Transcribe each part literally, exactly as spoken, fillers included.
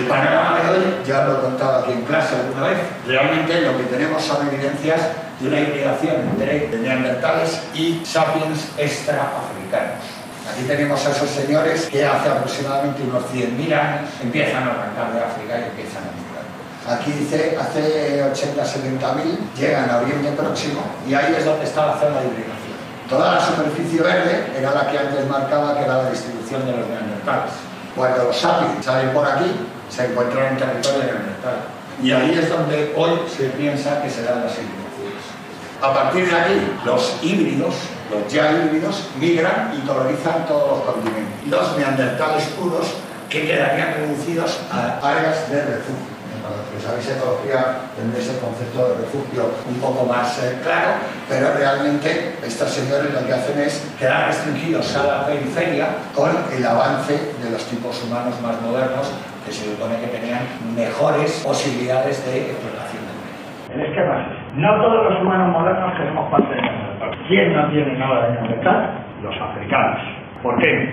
panorama de hoy ya lo he contado aquí en clase alguna vez. Realmente lo que tenemos son evidencias de una hibridación entre neandertales y sapiens extraafricanos. Aquí tenemos a esos señores que hace aproximadamente unos cien mil años empiezan a arrancar de África y empiezan a migrar. Aquí dice, hace ochenta a setenta mil llegan a Oriente Próximo y ahí es donde está la zona de hibridación. Toda la superficie verde era la que antes marcaba que era la distribución de los neandertales. Cuando los sapiens salen por aquí, se encuentran en territorio neandertal. Y ahí es donde hoy se piensa que se dan las hibridaciones. A partir de aquí, los híbridos, los ya híbridos, migran y colonizan todos los continentes. Los neandertales puros que quedarían reducidos a áreas de refugio. Para los que sabéis ecología tendréis el concepto de refugio un poco más eh, claro, pero realmente estos señores lo que hacen es quedar restringidos a la periferia con el avance de los tipos humanos más modernos que se supone que tenían mejores posibilidades de explotación del medio. El esquema es ese. No todos los humanos modernos tenemos parte de Neandertal. ¿Quién no tiene nada de Neandertal? Los africanos. ¿Por qué?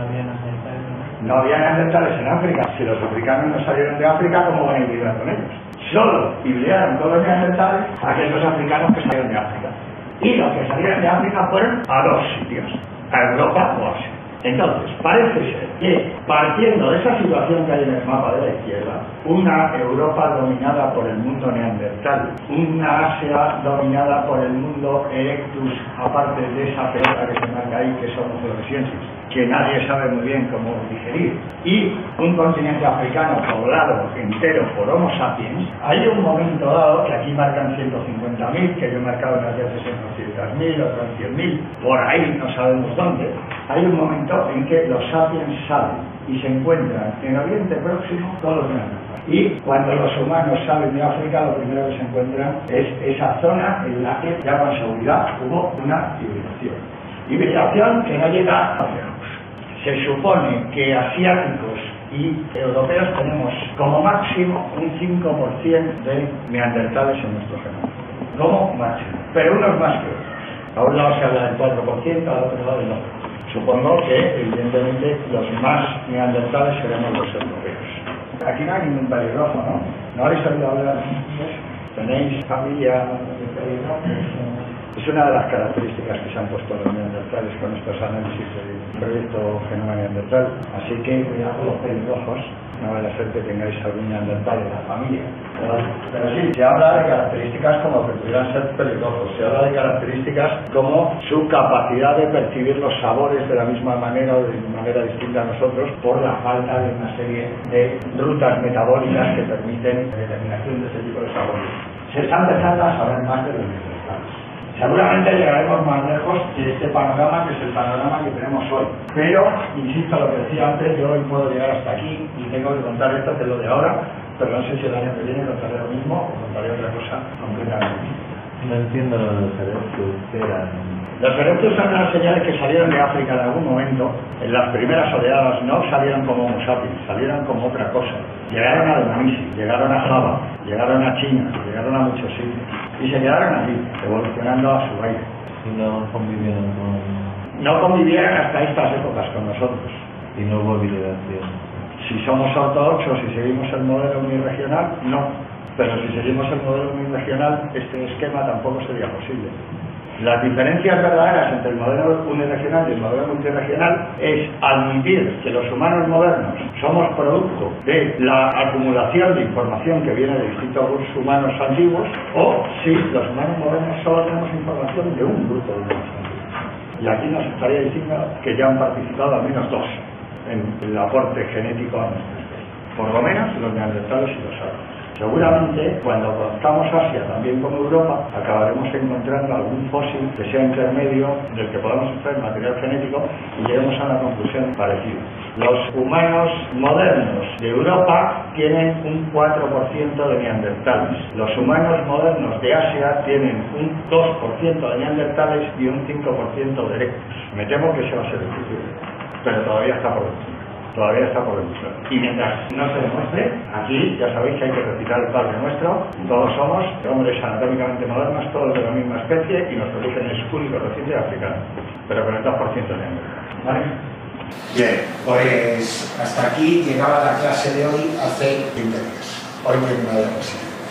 No había neandertales en África. Si los africanos no salieron de África, ¿cómo van a hibridar con ellos? Solo hibridaron todos los neandertales aquellos africanos que salieron de África. Y los que salieron de África fueron a dos sitios, a Europa o Asia. Entonces, parece ser que, partiendo de esa situación que hay en el mapa de la izquierda, una Europa dominada por el mundo neandertal, una Asia dominada por el mundo erectus, aparte de esa pelota que se marca ahí, que somos floresienses, que nadie sabe muy bien cómo digerir, y un continente africano poblado entero por Homo sapiens, hay un momento dado, que aquí marcan ciento cincuenta mil, que yo he marcado en las veces en doscientos mil, otros en cien mil, por ahí no sabemos dónde, hay un momento en que los sapiens salen y se encuentran en Oriente Próximo todos los neandertales. Y cuando los humanos salen de África, lo primero que se encuentran es esa zona en la que ya con seguridad hubo una hibridación. Hibridación que no llega a lejos. Se supone que asiáticos y europeos tenemos como máximo un cinco por ciento de neandertales en nuestro genoma. Como máximo. Pero unos más que otros. A un lado se habla del cuatro por ciento, al otro lado del otro. Supongo que, evidentemente, los más neandertales seremos los europeos. Aquí no hay ningún pelirrojo, ¿no? ¿No habéis oído hablar de eso? ¿Tenéis familia de pelirrojos? Es una de las características que se han puesto los neandertales con estos análisis del proyecto Genoma Neandertal. Así que cuidado con los pelirrojos, no vaya a ser que tengáis algún neandertal en la familia. Pero, pero sí, se habla de características como que pudieran ser pelirrojos, se habla de características como su capacidad de percibir los sabores de la misma manera o de manera distinta a nosotros por la falta de una serie de rutas metabólicas que permiten la determinación de ese tipo de sabores. Se está empezando a saber más de los neandertales. Seguramente llegaremos más lejos que este panorama, que es el panorama que tenemos hoy. Pero, insisto, lo que decía antes, yo hoy puedo llegar hasta aquí y tengo que contar esto, que es lo de ahora, pero no sé si el año que viene contaré lo mismo o contaré otra cosa completamente. No entiendo lo de los erectus, ¿qué eran? Los erectus son unas señales que salieron de África en algún momento. En las primeras oleadas no salieron como Homo sapiens, salieron como otra cosa. Llegaron a Dmanisi, llegaron a Java, llegaron a China, llegaron a muchos sitios. Y se quedaron allí, evolucionando a su aire. Y no convivieron con... No convivieron hasta estas épocas con nosotros. Y no hubo hibridación. Si somos ortodoxos y seguimos el modelo uniregional, no. Pero si seguimos el modelo uniregional, este esquema tampoco sería posible. Las diferencias verdaderas entre el modelo uniregional y el modelo multiregional es admitir que los humanos modernos somos producto de la acumulación de información que viene de distintos grupos humanos antiguos, o si los humanos modernos solo tenemos información de un grupo de humanos antiguos. Y aquí nos estaría diciendo que ya han participado al menos dos en el aporte genético a nuestra especie. Por lo menos los neandertales y los sapiens. Seguramente, cuando conozcamos Asia, también como Europa, acabaremos encontrando algún fósil que sea intermedio del que podamos extraer material genético y lleguemos a una conclusión parecida. Los humanos modernos de Europa tienen un cuatro por ciento de neandertales. Los humanos modernos de Asia tienen un dos por ciento de neandertales y un cinco por ciento de erectus. Me temo que ese va a ser difícil, pero todavía está por demostrar. Todavía está por demostrar. Y mientras no se demuestre, aquí ya sabéis que hay que recitar el Padre Nuestro. Todos somos hombres anatómicamente modernos, todos de la misma especie, y nuestro origen es único, reciente y africano, pero con el dos por ciento de neandertal. ¿Vale? Bien, pues hasta aquí llegaba la clase de hoy hace veinte días. Hoy tengo una diapositiva.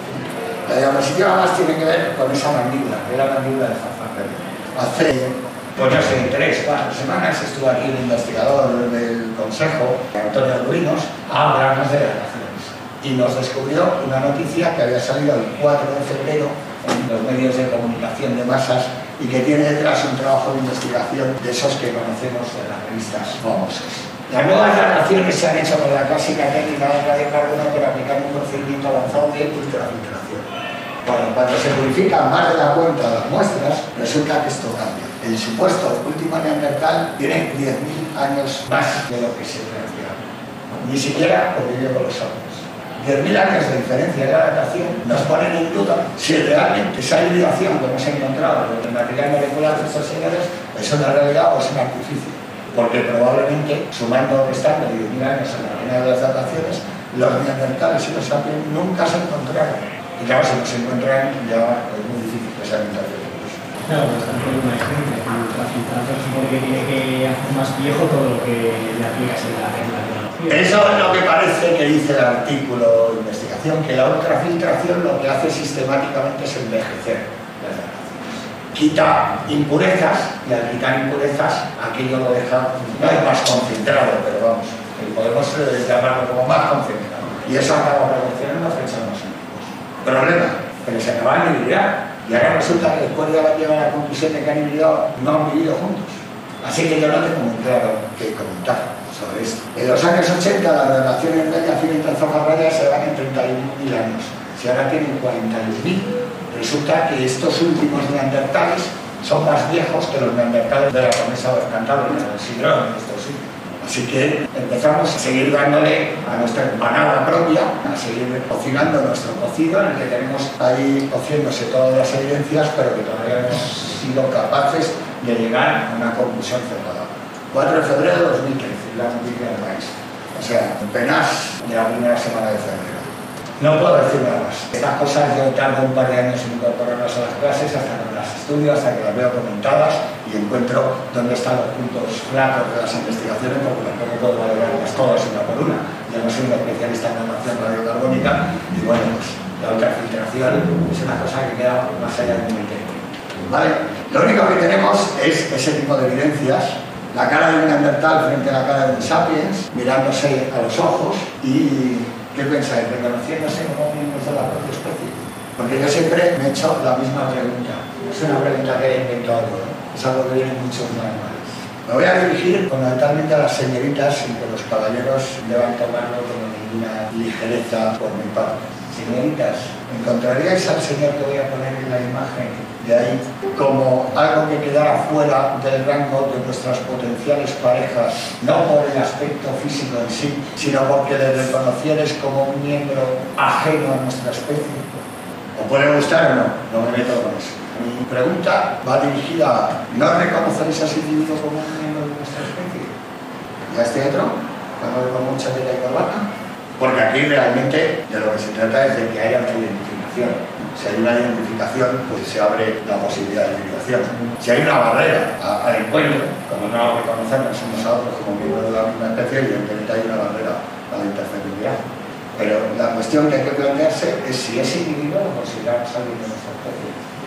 La diapositiva más tiene que ver con esa mandíbula, que es la mandíbula de Farfán. Hace, pues no sé, tres, cuatro semanas estuvo aquí un investigador del Consejo, Antonio Ruinos, a hablarnos de relaciones. Y nos descubrió una noticia que había salido el cuatro de febrero en los medios de comunicación de masas y que tiene detrás un trabajo de investigación de esos que conocemos de las revistas famosas. Las nuevas relaciones se han hecho con la clásica técnica de radiocarbono para aplicar un procedimiento avanzado de ultrafiltración. Bueno, cuando se purifican más de la cuenta las muestras, resulta que esto cambia. El supuesto último neandertal tiene diez mil años más de lo que se planteaba. Ni siquiera convivió con los hombres. diez mil años de diferencia de la datación nos ponen en duda si realmente esa hibridación que hemos encontrado en el material molecular de estos señores es una realidad o es un artificio. Porque probablemente, sumando o restando diez mil años en la línea de las dataciones, los neandertales y los sapiens nunca se encontraron. Y claro, si no se encuentran, ya es muy difícil que sean interpretados. Claro, pues tampoco hay una diferencia. La filtración supone que tiene que hacer más viejo todo lo que le aplicas en la tecnología. Eso es lo que parece que dice el artículo de investigación, que la ultrafiltración lo que hace sistemáticamente es envejecer las dataciones. Quita impurezas y al quitar impurezas aquello lo deja, no es más concentrado, pero vamos, podemos llamarlo como más concentrado. Y eso acaba proporcionando fechas más antiguas. Problema, que les acaban de hibridar. Y ahora resulta que después de haber llegado a la conclusión de que han hibridado, no han vivido juntos. Así que yo no tengo muy claro qué comentar sobre esto. En los años ochenta las relaciones media filentanzofagarias se van en treinta y un mil años. Si ahora tienen cuarenta y un mil, resulta que estos últimos neandertales son más viejos que los neandertales de la promesa del Cantábrico, del Sidrón, de estos sitios. Así que empezamos a seguir dándole a nuestra empanada propia, a seguir cocinando nuestro cocido, en el que tenemos ahí cociéndose todas las evidencias, pero que todavía no hemos sido capaces de llegar a una conclusión cerrada. cuatro de febrero de dos mil trece, la noticia del país. O sea, apenas de la primera semana de febrero. No puedo decir nada más. Estas cosas yo tardo un par de años en incorporarlas a las clases, hasta que las estudio, hasta que las veo comentadas y encuentro dónde están los puntos flacos de las investigaciones, porque tampoco puedo valorarlas todas una por una. Yo no soy un especialista en datación radiocarbónica y bueno, pues la ultrafiltración es una cosa que queda más allá de mi mente. ¿Vale? Lo único que tenemos es ese tipo de evidencias. La cara de un neandertal frente a la cara de un sapiens, mirándose a los ojos y, ¿qué pensáis? Reconociéndose como miembros de la propia especie. Porque yo siempre me he hecho la misma pregunta. No es una pregunta que he inventado yo, ¿no? Es algo que viene en muchos manuales. Me voy a dirigir fundamentalmente a las señoritas sin que los caballeros deban tomarlo con ninguna ligereza por mi parte. Señoritas, ¿encontraríais al señor que voy a poner en la imagen de ahí como algo que quedara fuera del rango de nuestras potenciales parejas, no por el aspecto físico en sí, sino porque le reconocieres como un miembro ajeno a nuestra especie? ¿Os puede gustar o no? No me meto con eso. Mi pregunta va dirigida a ¿no reconoceréis a ese individuo como un miembro de nuestra especie? ¿Y a este otro? ¿Cuando con mucha tela y corbata? Porque aquí realmente de lo que se trata es de que haya una identificación. Si hay una identificación, pues se abre la posibilidad de hibridación. Si hay una barrera al encuentro, como no reconocemos unos a otros como miembros de la misma especie, evidentemente hay una barrera a la interferencialidad. Pero la cuestión que hay que plantearse es si ese individuo lo consideramos alguien de nuestra especie.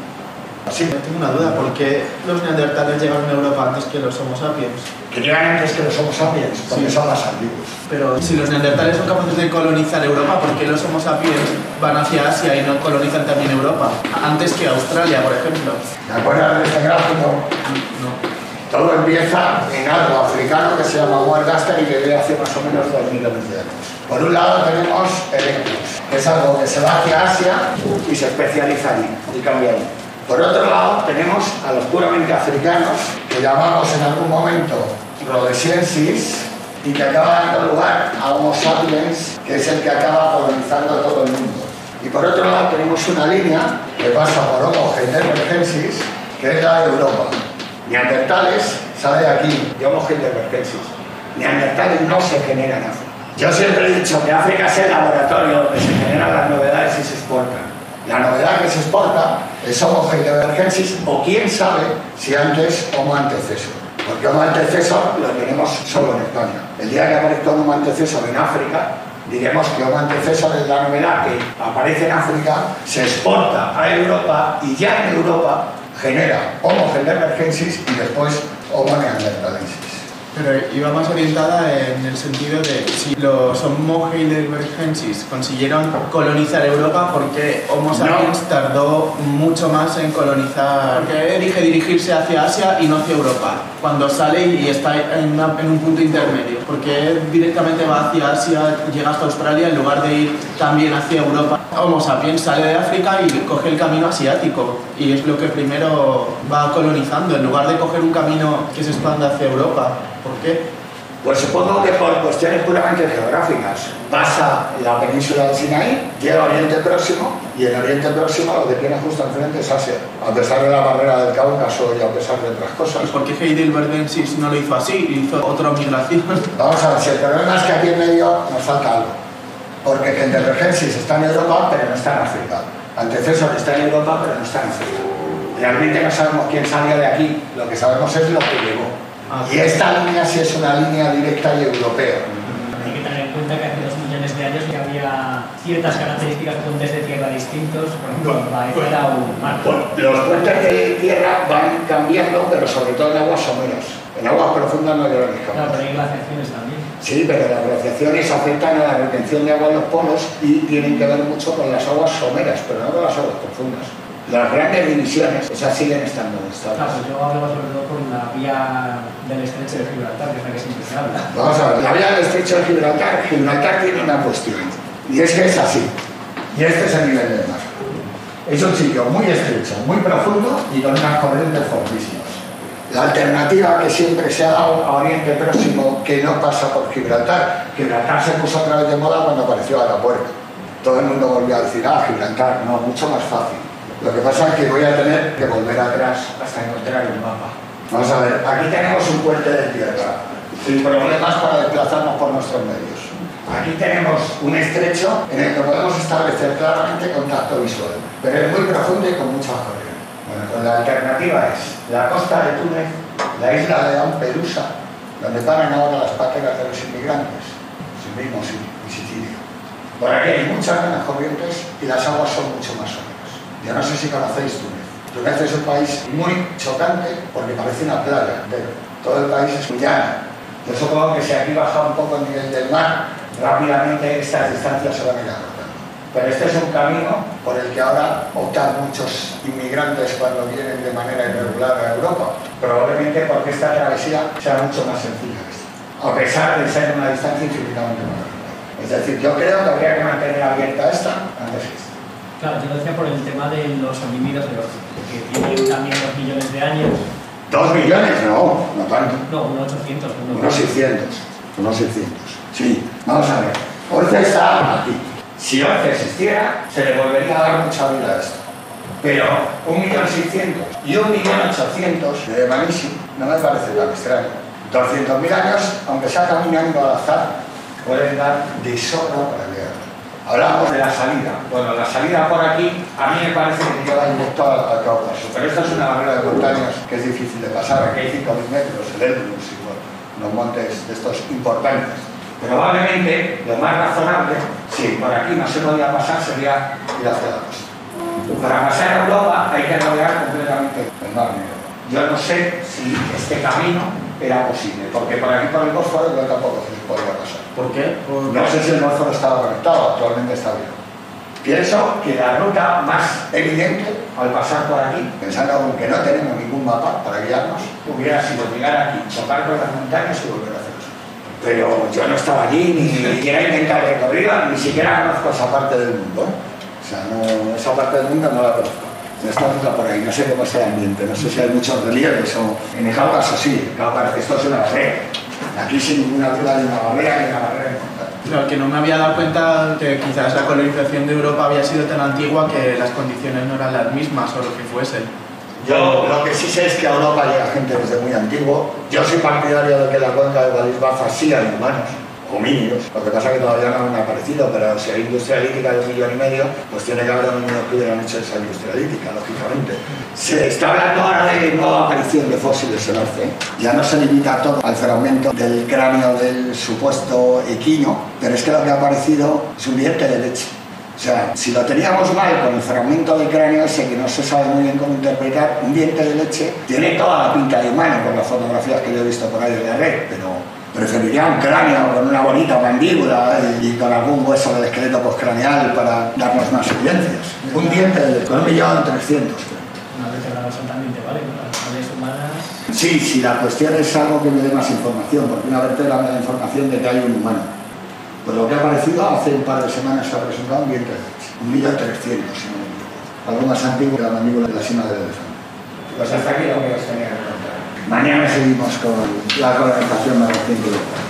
Sí, tengo una duda. ¿Por qué los neandertales llegaron a Europa antes que los Homo sapiens? Que llegan antes que los Homo sapiens, porque Sí. son más antiguos. Pero si los neandertales son capaces de colonizar Europa, ¿por qué los Homo sapiens van hacia Asia y no colonizan también Europa? Antes que Australia, por ejemplo. ¿De acuerdo de este gráfico? No. Todo empieza en algo africano que se llama Muergaster y que vive hace más o menos dos millones de años. Por un lado tenemos Erectus, que es algo que se va hacia Asia y se especializa allí y cambia allí. Por otro lado tenemos a los puramente africanos, que llamamos en algún momento Rhodesiensis, y que acaba dando lugar a Homo sapiens, que es el que acaba colonizando todo el mundo. Y por otro lado tenemos una línea que pasa por Homo heidelbergensis, que es la de Europa. Neandertales sale de aquí, de Homo heidelbergensis. Neandertales no se generan en África. Yo siempre he dicho que África es el laboratorio donde se generan las novedades y se exportan. La novedad que se exporta es Homo heidelbergensis o quién sabe si antes Homo antecesor. Porque Homo antecesor lo tenemos solo en España. El día que aparezca un Homo antecesor en África, diremos que Homo antecesor es la novedad que aparece en África, se exporta a Europa y ya en Europa genera Homo heidelbergensis y después Homo neanderthalensis. Pero iba más orientada en el sentido de si los Homo heidelbergensis consiguieron colonizar Europa, ¿por qué Homo sapiens no. tardó mucho más en colonizar? ¿Por qué elige dirigirse hacia Asia y no hacia Europa? Cuando sale y está en, una, en un punto intermedio. ¿Por qué directamente va hacia Asia, llega hasta Australia en lugar de ir también hacia Europa? Homo sapiens sale de África y coge el camino asiático y es lo que primero va colonizando en lugar de coger un camino que se expanda hacia Europa. ¿Por qué? Pues supongo que por cuestiones puramente geográficas. Pasa la península de Sinaí, llega a Oriente Próximo y en Oriente Próximo lo que tiene justo enfrente es Asia, a pesar de la barrera del Cáucaso y a pesar de otras cosas. ¿Y por qué Heidelbergensis no lo hizo así? Hizo otra migración. Vamos a ver, si el problema es que aquí en medio nos falta algo. Porque Heidelbergensis está en Europa pero no está en África. Antecesor está en Europa pero no está en África. Realmente no sabemos quién salió de aquí, lo que sabemos es lo que llegó. Y esta línea sí es una línea directa y europea. Hay que tener en cuenta que hace dos millones de años que había ciertas características de puentes de tierra distintos, por ejemplo, pues, era un mar. Pues, los puentes de tierra van cambiando, pero sobre todo en aguas someras. En aguas profundas no llevan escamas. Claro, pero hay glaciaciones también. Sí, pero las glaciaciones afectan a la retención de agua en los polos y tienen que ver mucho con las aguas someras, pero no con las aguas profundas. Las grandes divisiones, esas siguen estando en Estados Claro, pues yo hablaba sobre todo por la vía del estrecho de Gibraltar, que es la que siempre se habla. Vamos a ver, la vía del estrecho de Gibraltar, Gibraltar tiene una cuestión, y es que es así, y este es el nivel del mar. Es un sitio muy estrecho, muy profundo y con unas corrientes fortísimas. La alternativa que siempre se ha dado a Oriente Próximo, que no pasa por Gibraltar, Gibraltar se puso otra vez de moda cuando apareció a la puerta. Todo el mundo volvió a decir, ah, Gibraltar, no, mucho más fácil. Lo que pasa es que voy a tener que volver atrás hasta encontrar un mapa. Vamos a ver, aquí tenemos un puente de tierra, sin problemas para desplazarnos por nuestros medios. Aquí tenemos un estrecho en el que podemos establecer claramente contacto visual, pero es muy profundo y con mucha corriente. Bueno, pues la alternativa es la costa de Túnez, la isla de Lampedusa, donde paran ahora las pateras de los inmigrantes, Sibimos y Sicilia. Por aquí hay muchas menos corrientes y las aguas son mucho más someras. Yo no sé si conocéis Túnez. Túnez es un país muy chocante porque parece una playa, pero todo el país es muy llano. Yo supongo que si aquí baja un poco el nivel del mar, rápidamente estas distancias se van a ir acortando. Pero este es un camino por el que ahora optan muchos inmigrantes cuando vienen de manera irregular a Europa, probablemente porque esta travesía sea mucho más sencilla que esta, a pesar de ser una distancia infinitamente más grande. Es decir, yo creo que habría que mantener abierta esta antes que esta. Claro, yo lo decía por el tema de los homínidos de Orce, que tiene también dos millones de años. ¿Dos millones? No, no tanto. No, unos ochocientos. Unos seiscientos. Unos seiscientos. Sí, vamos a ver. Orce está aquí. Si Orce existiera, se le volvería a dar mucha vida a esto. Pero un millón seiscientos y un millón ochocientos de Manishi no me parece tan extraño. Doscientos mil años, aunque sea caminando al azar, pueden dar de sobra para llegar. Hablamos de la salida. Bueno, la salida por aquí a mí me parece que lleva directo al, al Cáucaso, pero esta es una barrera de montañas que es difícil de pasar. Aquí hay cinco mil metros, el Elbrus y bueno, los montes de estos importantes. Probablemente lo más razonable, si por aquí no se podía pasar, sería ir hacia la costa. Para pasar a Europa hay que rodear completamente el Mar Negro. Yo no sé si este camino era posible, porque por aquí por el Bósforo yo tampoco se podía pasar. ¿Por qué? Por... No sé si el Bósforo estaba conectado, actualmente está bien. Pienso que la ruta más evidente al pasar por aquí, pensando que no tenemos ningún mapa para guiarnos, hubiera sido llegar aquí, chocar con las montañas y volver a hacer eso. Pero yo no estaba allí, ni siquiera he intentado recorrido, ni siquiera conozco esa parte del mundo. O sea, no, esa parte del mundo no la conozco. Esta ruta por ahí, no sé cómo es el ambiente, no sé si hay muchos relieves o... En el Cáucaso sí, el Cáucaso, esto es una barrera. Aquí sin ninguna duda hay una barrera y una barrera importante. Pero que no me había dado cuenta que quizás la colonización de Europa había sido tan antigua que las condiciones no eran las mismas o lo que fuesen. Yo lo que sí sé es que a Europa llega gente desde muy antiguo. Yo soy partidario de que la cuenca de Guadix-Baza sí hay humanos. homínidos. Lo que pasa es que todavía no han aparecido, pero si hay industria lítica de un millón y medio, pues tiene que haber homínidos que hubieran hecho esa industria lítica, lógicamente. Se está hablando ahora de nueva aparición de fósiles en Arce. Ya no se limita todo al fragmento del cráneo del supuesto equino, pero es que lo que ha aparecido es un diente de leche. O sea, si lo teníamos mal con el fragmento del cráneo ese que no se sabe muy bien cómo interpretar, un diente de leche tiene toda la pinta de humano con las fotografías que yo he visto por ahí de la red, pero preferiría un cráneo con una bonita mandíbula y, y con algún hueso del esqueleto postcraneal para darnos más evidencias. Un diente de, con un millón trescientos, creo. Una vértebra solamente, ¿vale? Las redes humanas... Sí, sí, la cuestión es algo que me dé más información, porque una vértebra me da información de que hay un humano. Pues lo que ha aparecido hace un par de semanas se ha presentado un diente de leche, un millón trescientos, si no me equivoco. Algo más antiguo que la mandíbula de la cima del elefante. Pues hasta aquí lo que os tenía que contar. Mañana seguimos con la colonización de los cinco.